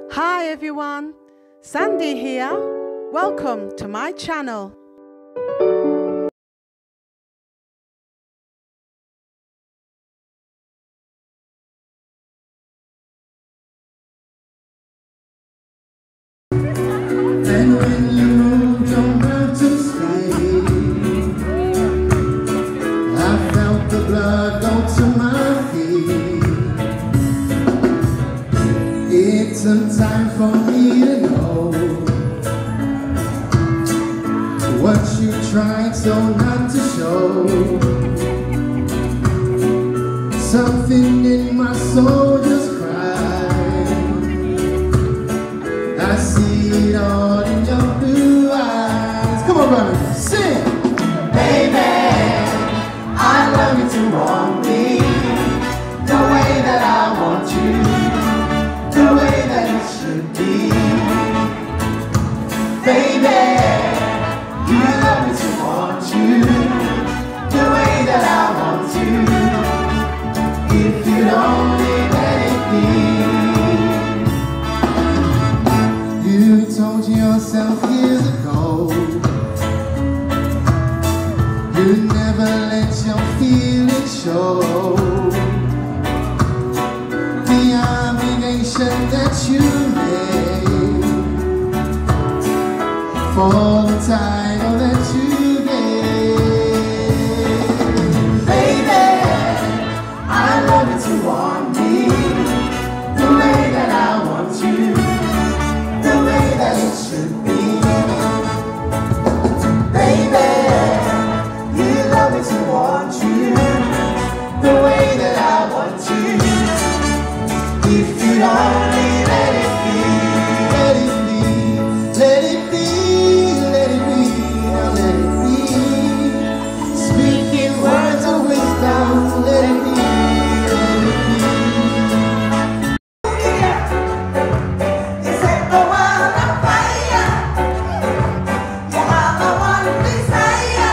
Hi everyone, Sandy here. Welcome to my channel. And when you moved over to stay, I felt the blood go to my feet. It took time for me to know what you tried so not to show. Something in my soul just cried. I see it all in your blue eyes. Come on, brother, sing. Baby, I love you to want me the way that I want you, the way that it should be. Baby, you love me to want you the way that I want you. If you'd only let it be. You told yourself years ago you'd never let your feelings show. The obligation that you made for the title that you gave. Baby, I love you to want me the way that I want you, the way that it should be. Baby, you love me to want you the way that I want you. If you'd only let it be, let it be, let it be, let it be, now let it be. Speaking words of wisdom, let it be, let it be. You set the world on fire. You are the one desire.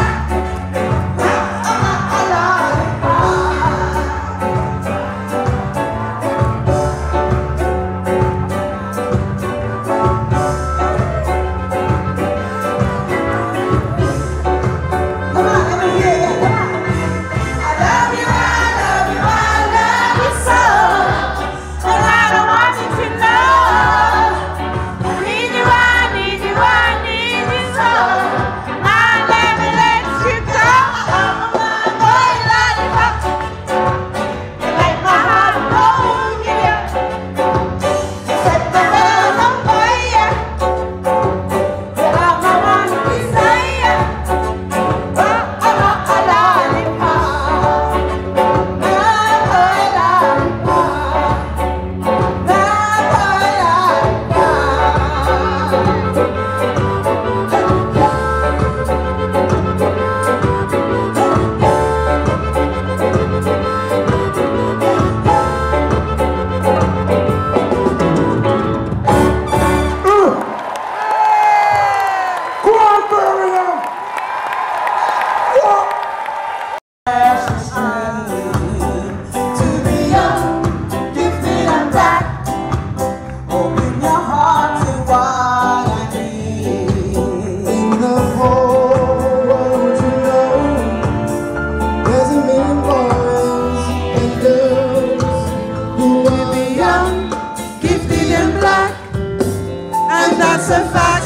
That's a fact.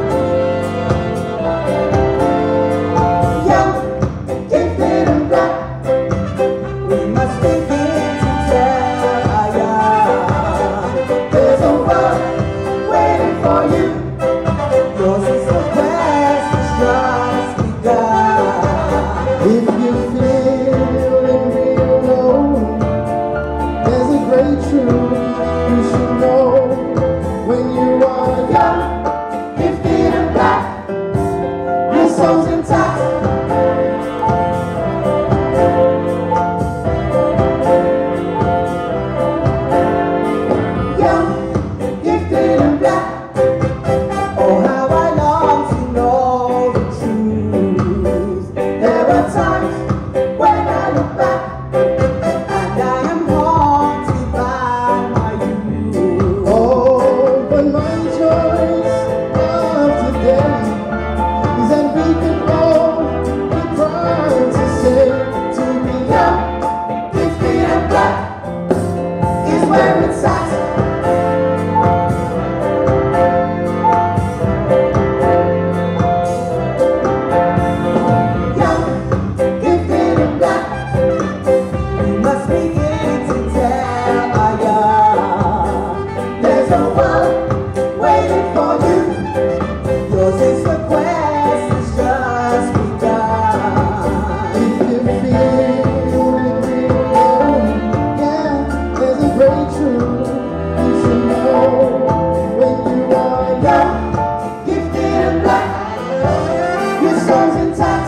Young, gifted and black. We must begin to tell our young. There's a world waiting for you. Yours is the quest that's just begun. If you feel real low, there's a great truth you should know. When you are young, where it's at. Young, gifted and black, you must begin to tell our young. There's a world waiting for you. Yours is the quest, it's just begun. If you feel yeah, there's a great truth you should know. When you are young, gifted and black, your soul's intact.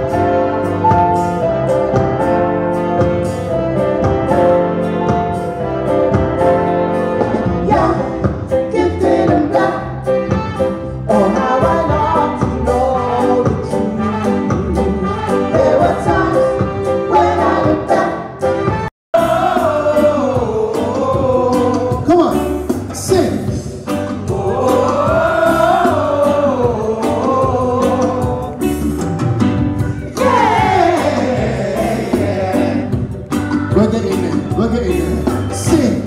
Young, gifted and black. Oh, how I long to know the truth. There were times when I looked back. Come on, sing. We're getting there. We're getting there. Sing.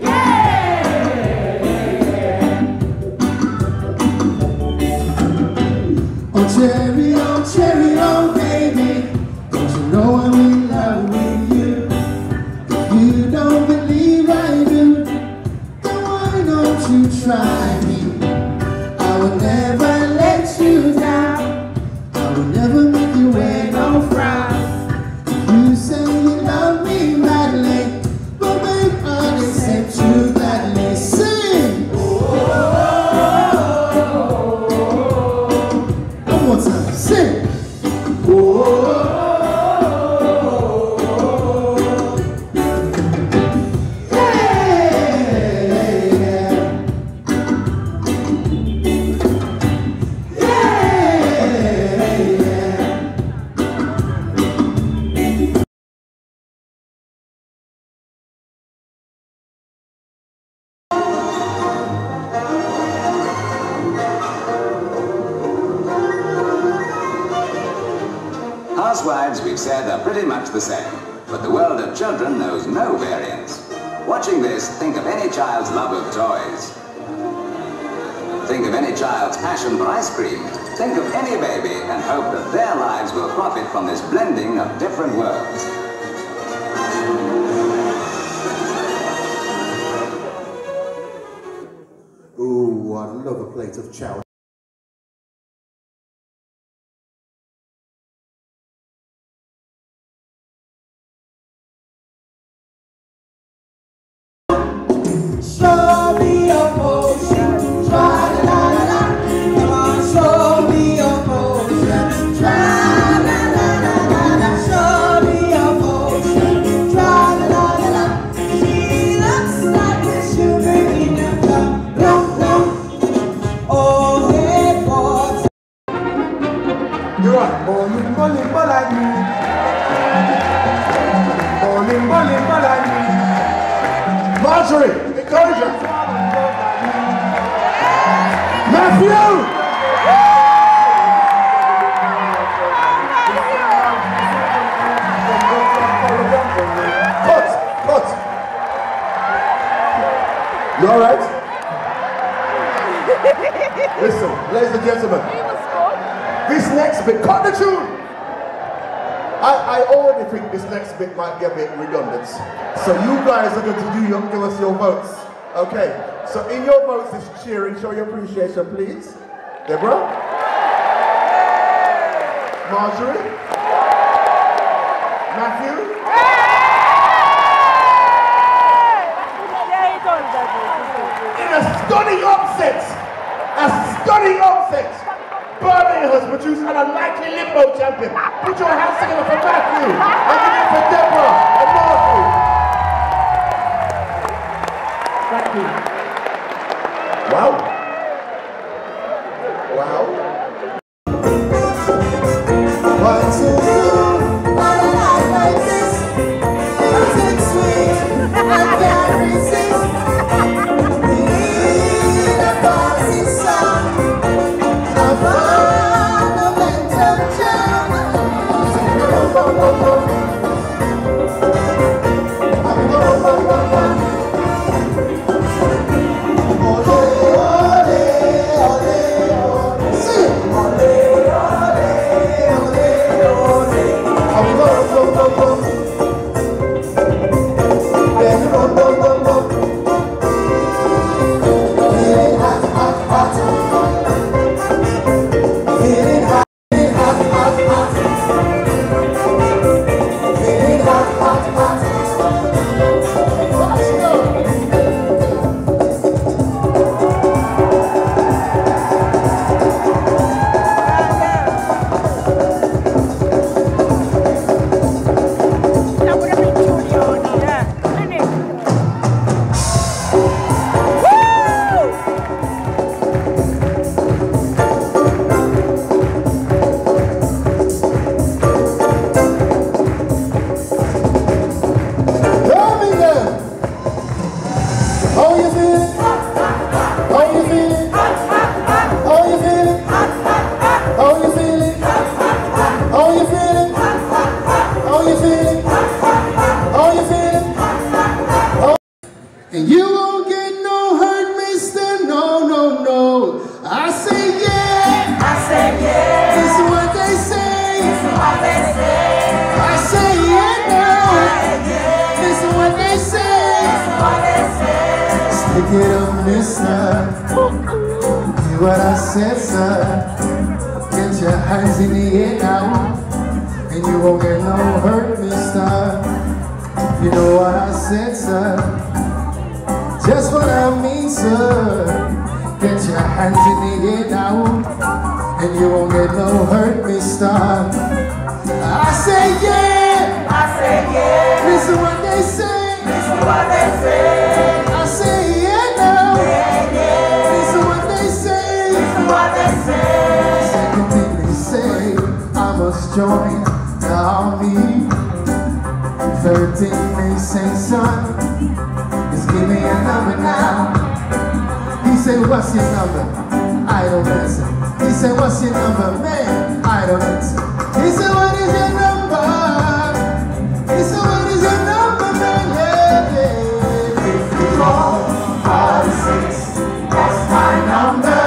Oh, cherry, oh, baby. Don't you know I'm in love with you? If you don't believe I do, then why don't you try me? I will never let you down. I will never make you wear no frown. You say you love me madly, but babe, I'll accept you gladly. Sing! One more time, sing! Housewives, we've said, are pretty much the same, but the world of children knows no variance. Watching this, think of any child's love of toys. Think of any child's passion for ice cream. Think of any baby and hope that their lives will profit from this blending of different worlds. Ooh, I love a plate of chow. Show me your motion, tra-la-la-la-la. Come on, show me your motion, tra-la-la-la-la. Show me your motion, tra-la-la-la-la. She looks like the sugar in a cup. Rum, rum. Oh, hey, boy. You are bowling, bowling, bowling. Bowling, bowling, bowling. Marjorie, encourage her. Matthew! Cut! You alright? Listen, ladies and gentlemen. This next bit, cut the tune! I already think this next bit might get a bit redundant. So you guys are going to give us your votes. Okay, so in your votes is cheering. Show your appreciation, please. Deborah? Marjorie? Matthew? In a stunning upset, Bernie has produced an unlikely limbo champion. Put your hands together for Matthew, and give it for Deborah and Marjorie. Thank you. Wow. Why so soon? Why a life like this? Was it sweet? I can't resist. Need a passing song. A fundamental charm. And you won't get no hurt, mister. No, no, no. I say yeah. I say yeah. This is what they say. This is what they say. I say yeah, no. Yeah. This is what they say. This is what they say. Stick it up, mister. Do what I said, sir. Get your hands in the air now. And you won't get no hurt, mister. You know what I said, sir. Just what I mean, sir. Get your hands in the air now, and you won't get no hurt, mister. I say yeah. I say yeah. Listen what they say. This is what they say. I say yeah now. Yeah, yeah. Listen what they say. This is what they say. Second thing they say, I must join the army. Third thing they say, son, is give me a number now. He said, what's your number? I don't answer. He said, what's your number? Man, I don't answer. He said, what is your number? He said, what is your number, man? Yeah, yeah. 54, 46, that's my number.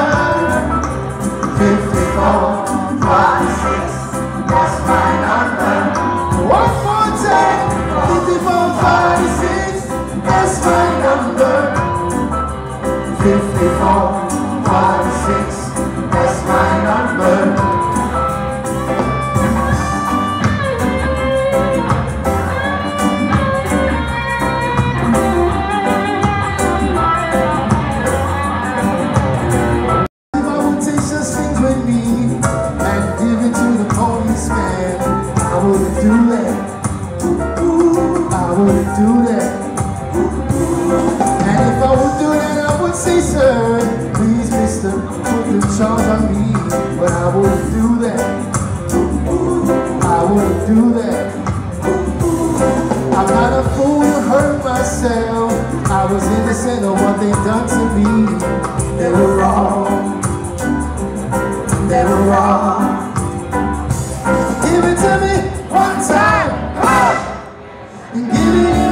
54, 46, that's my number. One more time. 54, 46, that's my number. 54, 46, that's my number. If I would take such things with me and give it to the policeman, I wouldn't do that. I wouldn't do that. And if I would do that, I would say, sir, please, mister, put the charge on me. But I wouldn't do that. I wouldn't do that. I'm not a fool to hurt myself. I was innocent of what they done to me. They were wrong. They were wrong. Give it to me one time. And give it.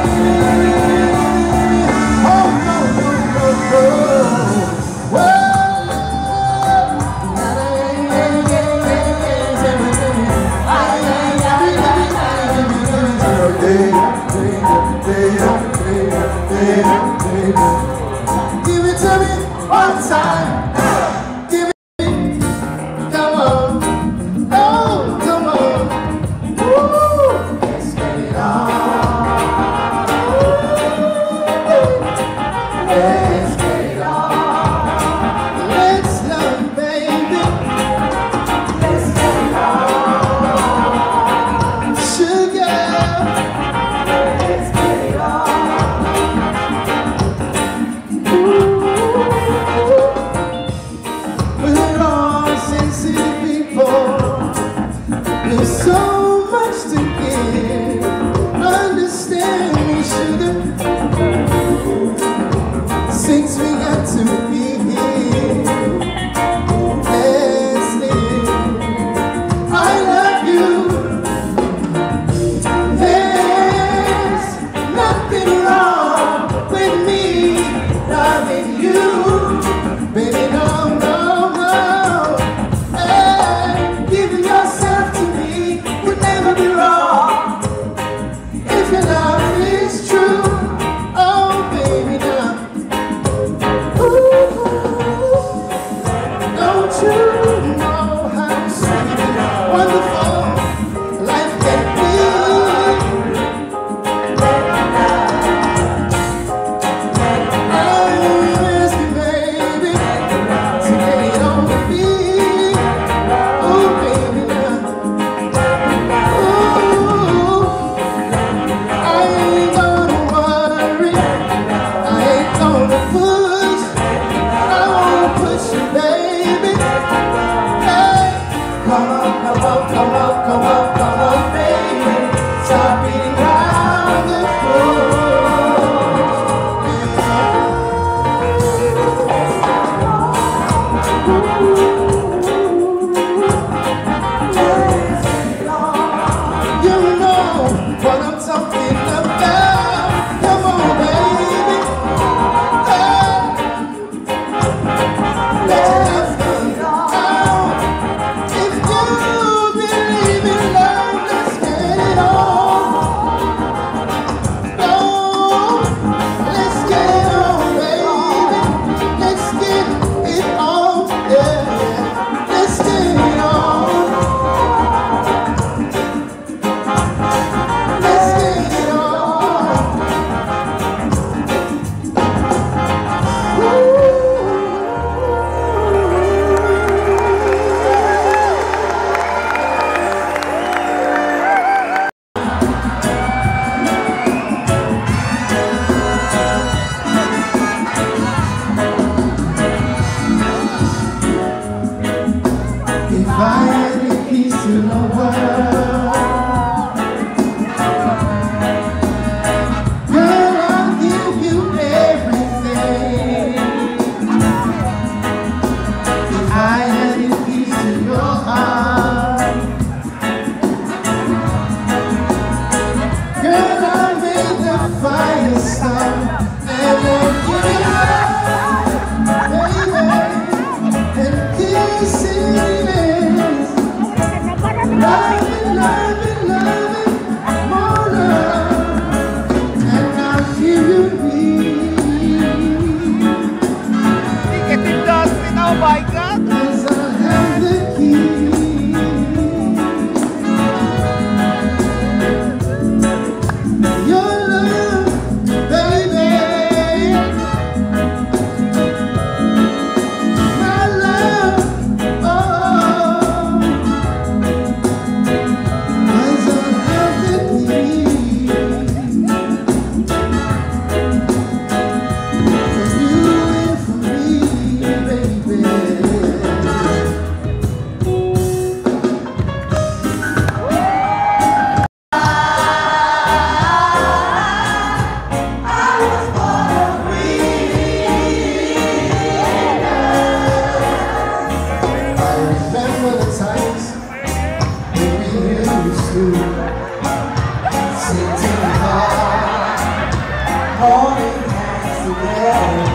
Give it to me one time. Give it. Come on. Oh, come on. Woo. Let's get it on. Let's get it on. Let's love, baby. Let's get it on. Sugar. Let's get it on. We're all sensitive people. There's so much to give. Understand me, sugar. Since we got to be here, let's live. I love you. There's nothing wrong with me.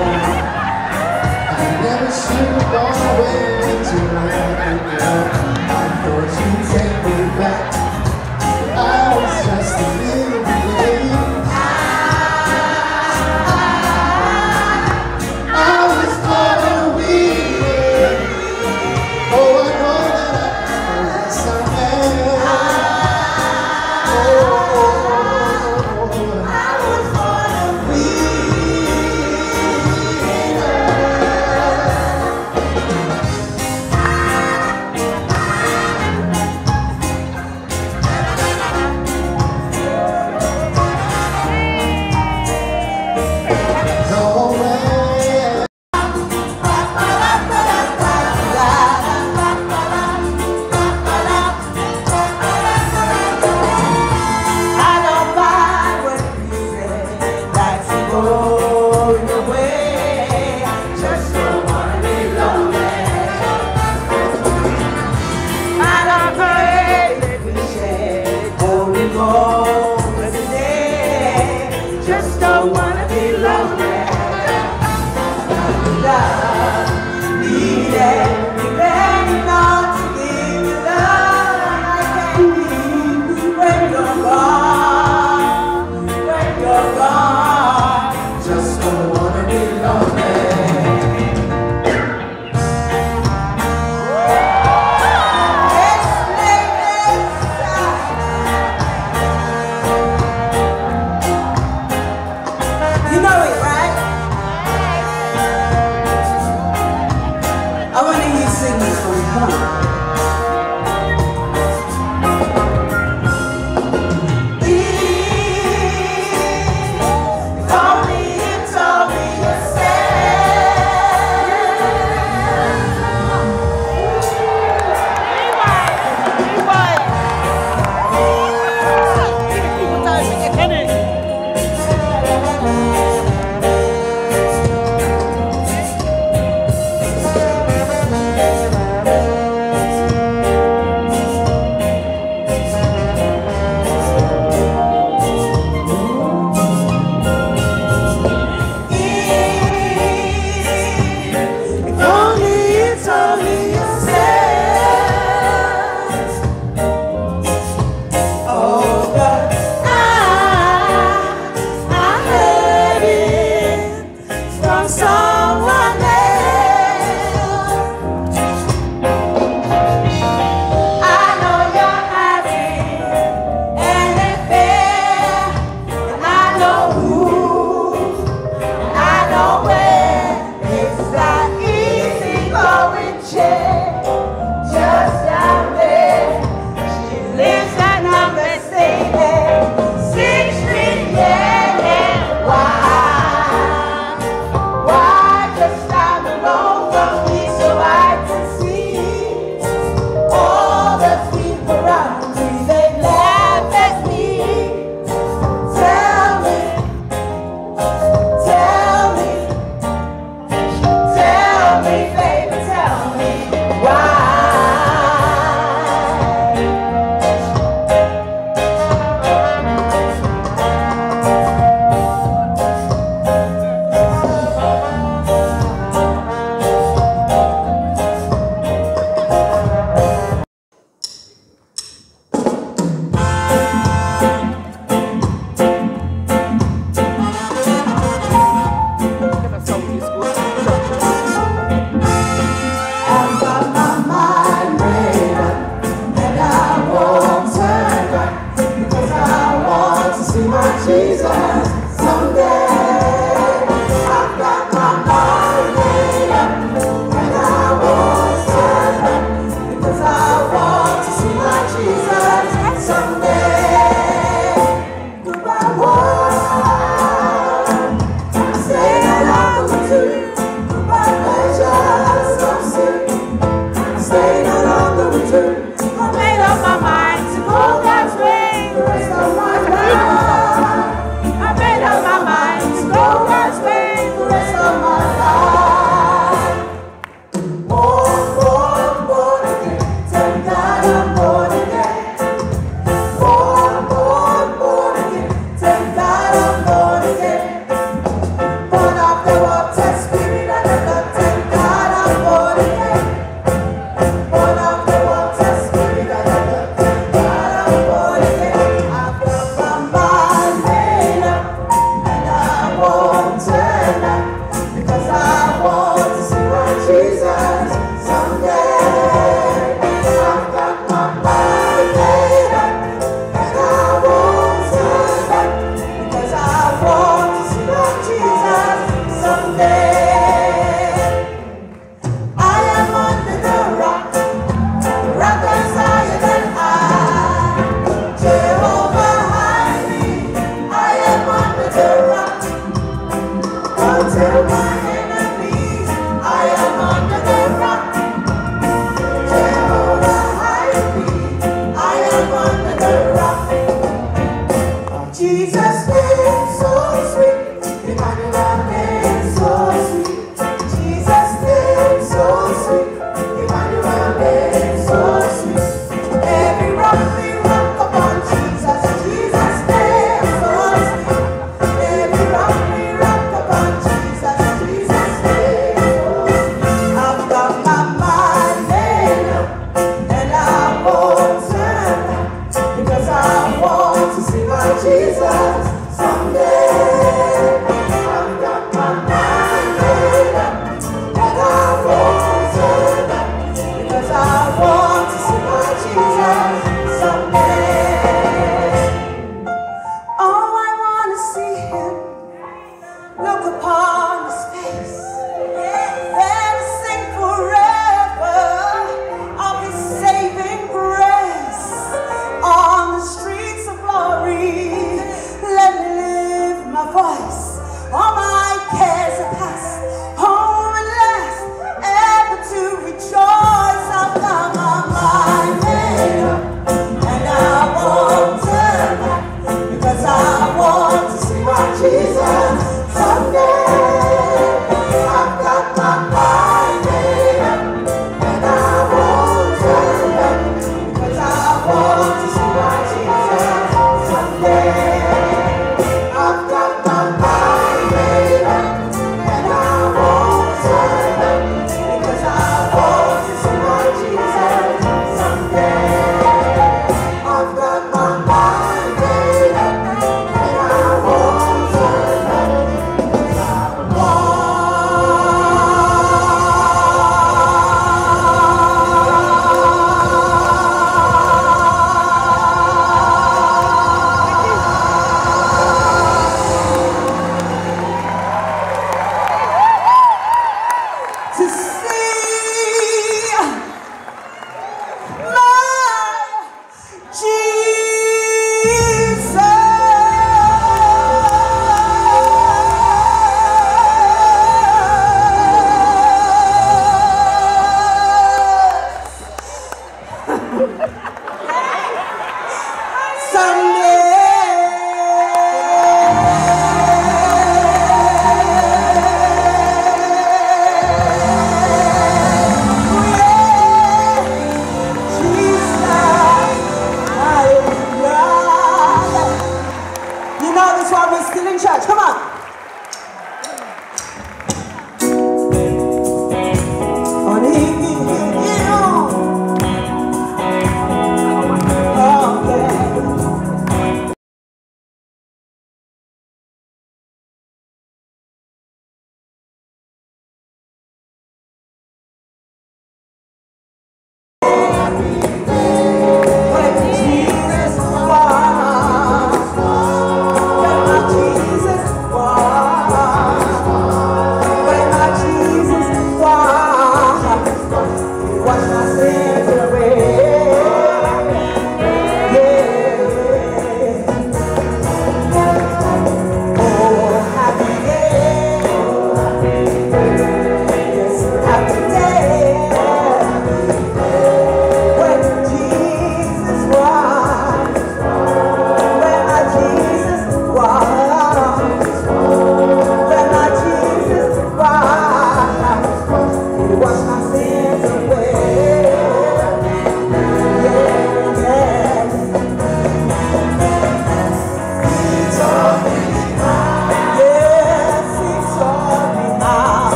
never should have gone away until I picked you up. I thought you'd take me back. I was just a little bit late. I was caught in a weed. Oh, I know that I was somewhere. I was caught in a Why?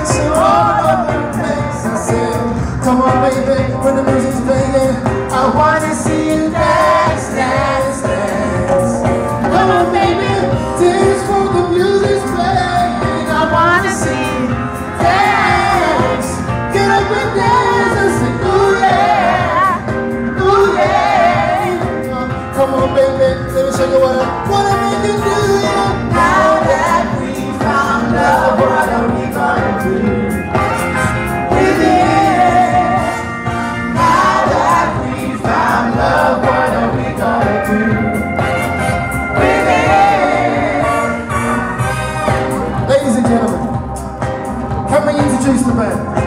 dancing all over the place. I said, come on baby, when the music's playing, I wanna see you dance, dance, dance. Come on baby, dance for the music's playing. I wanna see you dance. Get up and dance and say, ooh yeah, ooh yeah. Come on baby, let me show you what I wanna make you do. Now that we found love, what are we gonna do? With it. Now that we found love, what are we gonna do? With it. Ladies and gentlemen, can we introduce the band?